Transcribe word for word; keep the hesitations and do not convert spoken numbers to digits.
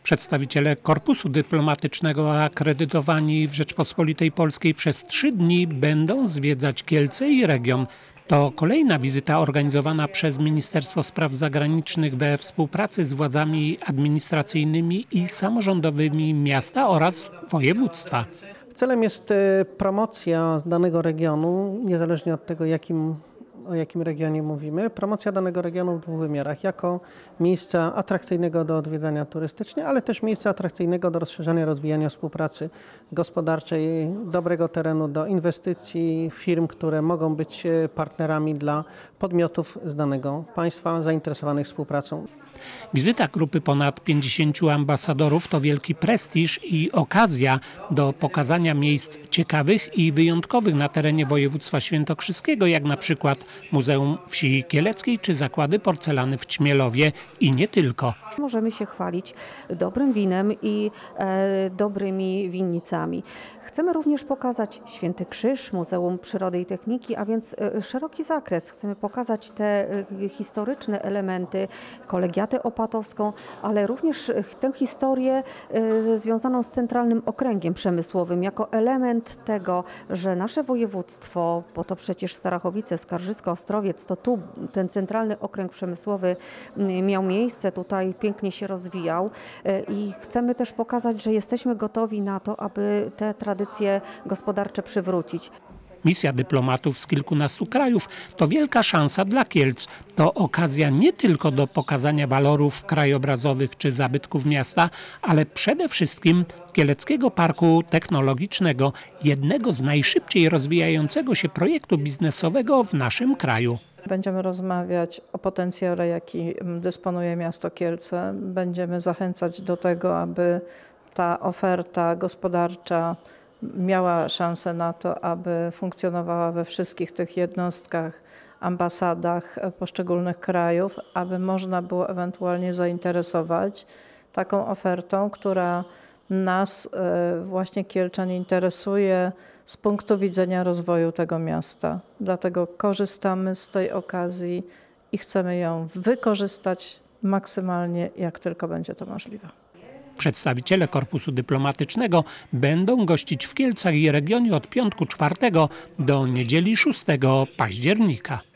Przedstawiciele Korpusu Dyplomatycznego akredytowani w Rzeczpospolitej Polskiej przez trzy dni będą zwiedzać Kielce i region. To kolejna wizyta organizowana przez Ministerstwo Spraw Zagranicznych we współpracy z władzami administracyjnymi i samorządowymi miasta oraz województwa. Celem jest promocja danego regionu, niezależnie od tego, jakim, o jakim regionie mówimy. Promocja danego regionu w dwóch wymiarach. Jako miejsca atrakcyjnego do odwiedzania turystycznie, ale też miejsca atrakcyjnego do rozszerzania, rozwijania współpracy gospodarczej, dobrego terenu do inwestycji firm, które mogą być partnerami dla podmiotów z danego państwa zainteresowanych współpracą. Wizyta grupy ponad pięćdziesięciu ambasadorów to wielki prestiż i okazja do pokazania miejsc ciekawych i wyjątkowych na terenie województwa świętokrzyskiego, jak na przykład Muzeum Wsi Kieleckiej czy zakłady porcelany w Ćmielowie i nie tylko. Możemy się chwalić dobrym winem i e, dobrymi winnicami. Chcemy również pokazać Święty Krzyż, Muzeum Przyrody i Techniki, a więc e, szeroki zakres. Chcemy pokazać te e, historyczne elementy, kolegiatę opatowską, ale również tę historię e, związaną z Centralnym Okręgiem Przemysłowym jako element tego, że nasze województwo, bo to przecież Starachowice, Skarżysko, Ostrowiec, to tu ten Centralny Okręg Przemysłowy miał miejsce, tutaj pięknie się rozwijał i chcemy też pokazać, że jesteśmy gotowi na to, aby te tradycje gospodarcze przywrócić. Misja dyplomatów z kilkunastu krajów to wielka szansa dla Kielc. To okazja nie tylko do pokazania walorów krajobrazowych czy zabytków miasta, ale przede wszystkim Kieleckiego Parku Technologicznego, jednego z najszybciej rozwijającego się projektu biznesowego w naszym kraju. Będziemy rozmawiać o potencjale, jaki dysponuje miasto Kielce. Będziemy zachęcać do tego, aby ta oferta gospodarcza miała szansę na to, aby funkcjonowała we wszystkich tych jednostkach, ambasadach poszczególnych krajów, aby można było ewentualnie zainteresować taką ofertą, która nas właśnie Kielczan interesuje z punktu widzenia rozwoju tego miasta. Dlatego korzystamy z tej okazji i chcemy ją wykorzystać maksymalnie, jak tylko będzie to możliwe. Przedstawiciele Korpusu Dyplomatycznego będą gościć w Kielcach i regionie od piątku czwartego do niedzieli szóstego października.